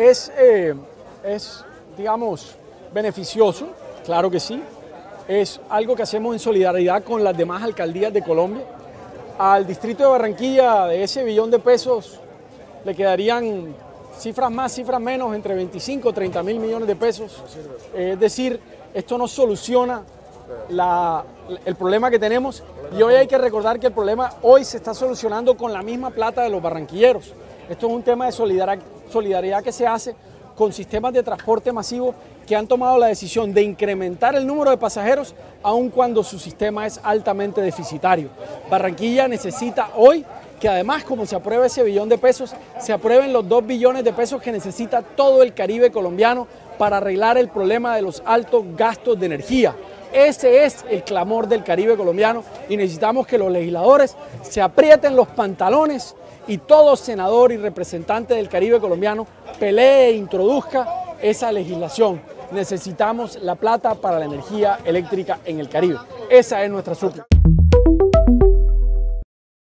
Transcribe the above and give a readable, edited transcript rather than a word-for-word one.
digamos, beneficioso, claro que sí. Es algo que hacemos en solidaridad con las demás alcaldías de Colombia. Al distrito de Barranquilla, de ese billón de pesos, le quedarían cifras más, cifras menos, entre 25 y 30 mil millones de pesos. Es decir, esto no soluciona el problema que tenemos, y hoy hay que recordar que el problema hoy se está solucionando con la misma plata de los barranquilleros. Esto es un tema de solidaridad que se hace con sistemas de transporte masivo que han tomado la decisión de incrementar el número de pasajeros aun cuando su sistema es altamente deficitario. Barranquilla necesita hoy que, además, como se aprueba ese billón de pesos, se aprueben los 2 billones de pesos que necesita todo el Caribe colombiano para arreglar el problema de los altos gastos de energía. Ese es el clamor del Caribe colombiano y necesitamos que los legisladores se aprieten los pantalones y todo senador y representante del Caribe colombiano pelee e introduzca esa legislación. Necesitamos la plata para la energía eléctrica en el Caribe. Esa es nuestra súplica.